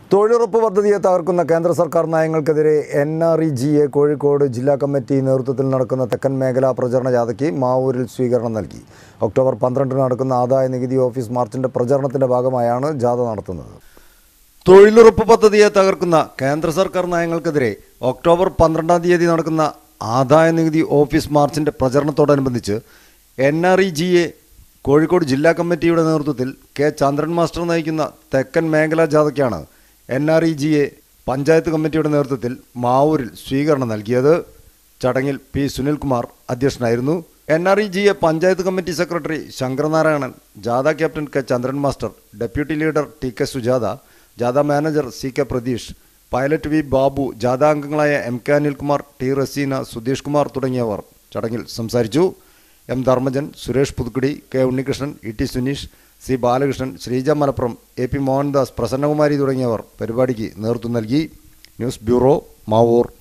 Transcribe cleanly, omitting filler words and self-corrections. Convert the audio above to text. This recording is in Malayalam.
തൊഴിലുറപ്പ് പദ്ധതിയെ തകർക്കുന്ന കേന്ദ്ര സർക്കാർ നയങ്ങൾക്കെതിരെ NREGA കോഴിക്കോട് ജില്ലാ കമ്മിറ്റി നേതൃത്വത്തിൽ നടക്കുന്ന തെക്കൻ മേഖലാ പ്രചരണ ജാഥയ്ക്ക് മാവൂരിൽ സ്വീകരണം നൽകി. ഒക്ടോബർ 12 നടക്കുന്ന ആദായ നികുതി ഓഫീസ് മാർച്ചിന്റെ പ്രചരണത്തിന്റെ ഭാഗമായാണ് ജാഥ നടത്തുന്നത്. തൊഴിലുറപ്പ് പദ്ധതിയെ തകർക്കുന്ന കേന്ദ്ര സർക്കാർ നയങ്ങൾക്കെതിരെ ഒക്ടോബർ 12 നടക്കുന്ന ആദായ നികുതി ഓഫീസ് മാർച്ചിന്റെ പ്രചരണത്തോടനുബന്ധിച്ച് NREGA കോഴിക്കോട് ജില്ലാ കമ്മിറ്റിയുടെ നേതൃത്വത്തിൽ K. ചന്ദ്രൻ മാസ്റ്റർ നയിക്കുന്ന തെക്കൻ മേഖലാ ജാഥയ്ക്കാണ് NREGA പഞ്ചായത്ത് കമ്മിറ്റിയുടെ നേതൃത്വത്തിൽ മാവൂരിൽ സ്വീകരണം നൽകിയത്. ചടങ്ങിൽ P. സുനിൽകുമാർ അധ്യക്ഷനായിരുന്നു. NREGA panchayat committee secretary Sankaranarayanan, ജാഥ captain K. Chandran master, deputy leader T. K. Sujatha, ജാഥ manager C. K. Pratheesh, pilot V. Babu, ജാഥ അംഗങ്ങളായ M. K. Anilkumar, T. Razeena, Sudheesh Kumar തുടങ്ങിയവർ ചടങ്ങിൽ സംസാരിച്ചു. M. Dharmajan, Suresh Puthukkudi, K. Unnikrishnan, E. T. Suneesh, C. Balakrishnan, Sreeja Malappuram, A. P. Mohandas, Prasannakumari തുടങ്ങിയവർ പരിപാടിക്ക് നേതൃത്വം നൽകി. News bureau, Mavoor.